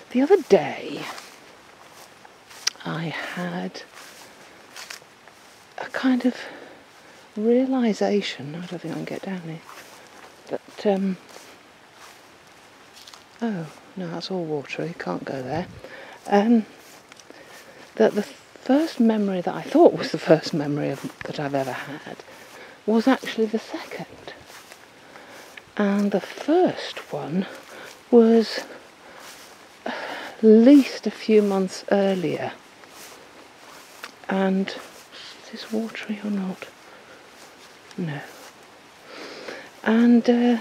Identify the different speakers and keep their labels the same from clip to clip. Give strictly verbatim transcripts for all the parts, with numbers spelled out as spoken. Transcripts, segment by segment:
Speaker 1: The other day I had a kind of realisation, I don't think I can get down here, that, um, oh, no, that's all watery, can't go there, um, that the first memory that I thought was the first memory of, that I've ever had was actually the second. And the first one was at least a few months earlier. And is this watery or not? No. And uh,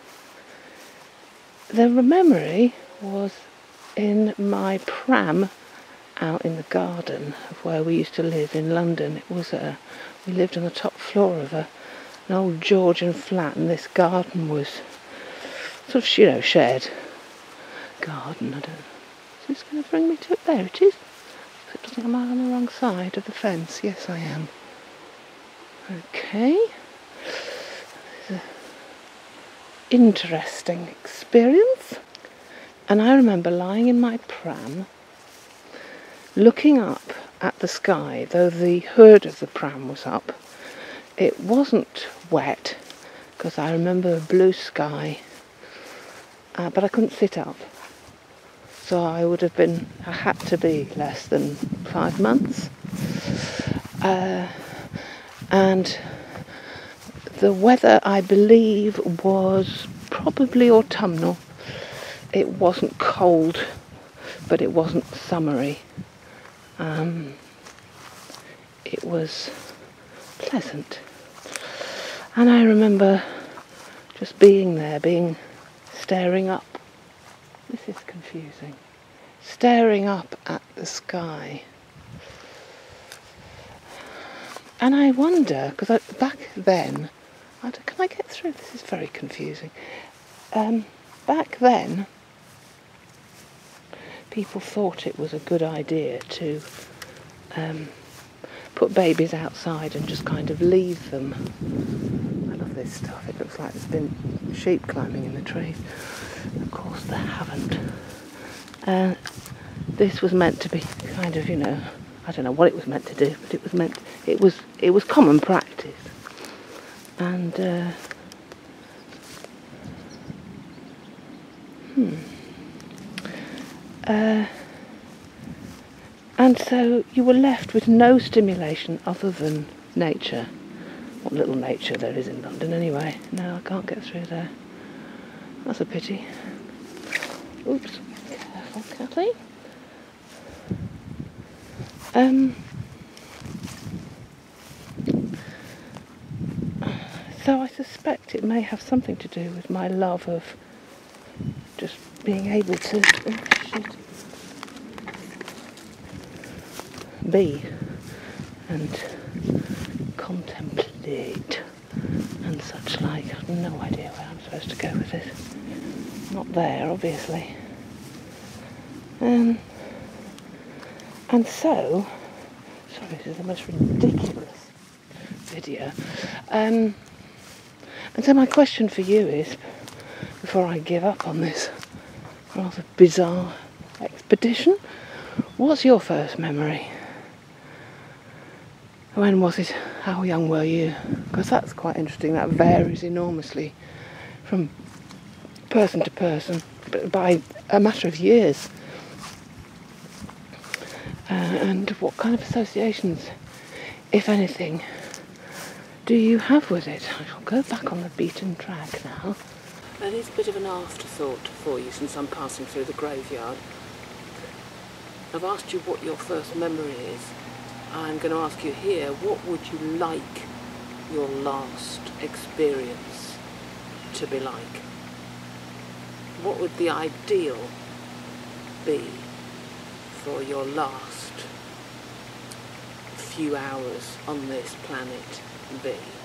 Speaker 1: the memory was in my pram out in the garden of where we used to live in London. It was a, we lived on the top floor of a, an old Georgian flat, and this garden was sort of, you know, shared garden. I don't know. Is this going to bring me to it? There it is. It doesn't, am I on the wrong side of the fence? Yes, I am. Okay. This is an interesting experience. And I remember lying in my pram, looking up at the sky, though the hood of the pram was up. It wasn't wet, because I remember a blue sky, uh, but I couldn't sit up. So I would have been, I had to be less than five months. Uh, and the weather, I believe, was probably autumnal. It wasn't cold, but it wasn't summery. Um, it was pleasant. And I remember just being there, being, staring up. This is confusing. Staring up at the sky. And I wonder, because back then, I don't, can I get through? This is very confusing. Um, back then, people thought it was a good idea to um, put babies outside and just kind of leave them. I love this stuff. It looks like there's been sheep climbing in the trees. Of course there haven't. Uh, this was meant to be kind of, you know, I don't know what it was meant to do, but it was meant, it was, it was common practice. And, uh, hmm. Uh, and so you were left with no stimulation other than nature. What little nature there is in London anyway. No, I can't get through there. That's a pity. Oops. Careful, Kathy. Um, so I suspect it may have something to do with my love of just being able to oh, shoot, be and contemplate and such like. I have no idea where I'm supposed to go with this. Not there, obviously. Um, and so, sorry, this is the most ridiculous video. Um, and so my question for you is, before I give up on this rather bizarre expedition, what's your first memory? When was it? How young were you? Because that's quite interesting. That varies enormously from person to person, but by a matter of years. Uh, and what kind of associations, if anything, do you have with it? I shall go back on the beaten track now. That is a bit of an afterthought for you since I'm passing through the graveyard. I've asked you what your first memory is. I'm going to ask you here, what would you like your last experience to be like? What would the ideal be for your last few hours on this planet be?